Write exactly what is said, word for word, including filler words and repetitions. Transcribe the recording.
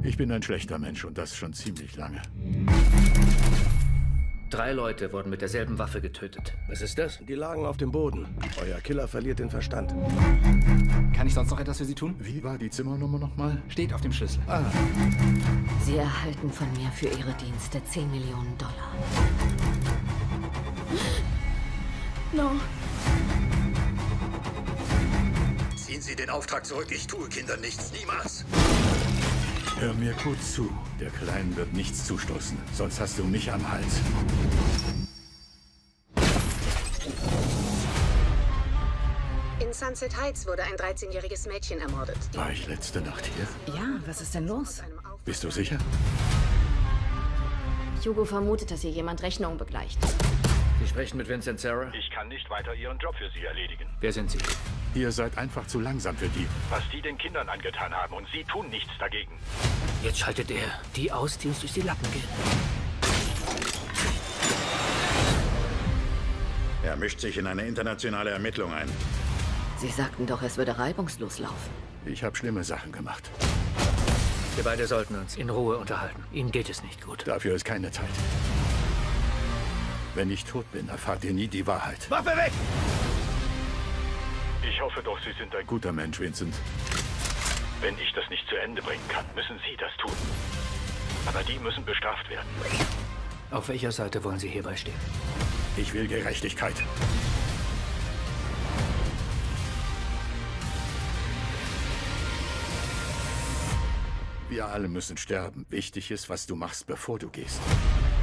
Ich bin ein schlechter Mensch und das schon ziemlich lange. Drei Leute wurden mit derselben Waffe getötet. Was ist das? Die lagen auf dem Boden. Euer Killer verliert den Verstand. Kann ich sonst noch etwas für Sie tun? Wie war die Zimmernummer nochmal? Steht auf dem Schlüssel. Ah, Sie erhalten von mir für Ihre Dienste zehn Millionen Dollar. No. Ziehen Sie den Auftrag zurück. Ich tue Kindern nichts. Niemals. hör mir gut zu. Der Kleinen wird nichts zustoßen. Sonst hast du mich am Hals. In Sunset Heights wurde ein dreizehnjähriges Mädchen ermordet. War ich letzte Nacht hier? Ja, was ist denn los? Bist du sicher? Hugo vermutet, dass hier jemand Rechnungen begleicht. Sie sprechen mit Vincent Sarah? Ich kann nicht weiter Ihren Job für Sie erledigen. Wer sind Sie? Ihr seid einfach zu langsam für die. Was die den Kindern angetan haben und Sie tun nichts dagegen. Jetzt schaltet er die aus, die uns durch die Lappen gehen. Er mischt sich in eine internationale Ermittlung ein. Sie sagten doch, es würde reibungslos laufen. Ich habe schlimme Sachen gemacht. Wir beide sollten uns in Ruhe unterhalten. Ihnen geht es nicht gut. Dafür ist keine Zeit. Wenn ich tot bin, erfahrt ihr nie die Wahrheit. Waffe weg! Ich hoffe doch, Sie sind ein gut. Guter Mensch, Vincent. Wenn ich das nicht zu Ende bringen kann, müssen Sie das tun. Aber die müssen bestraft werden. Auf welcher Seite wollen Sie hierbei stehen? Ich will Gerechtigkeit. Wir alle müssen sterben. Wichtig ist, was du machst, bevor du gehst.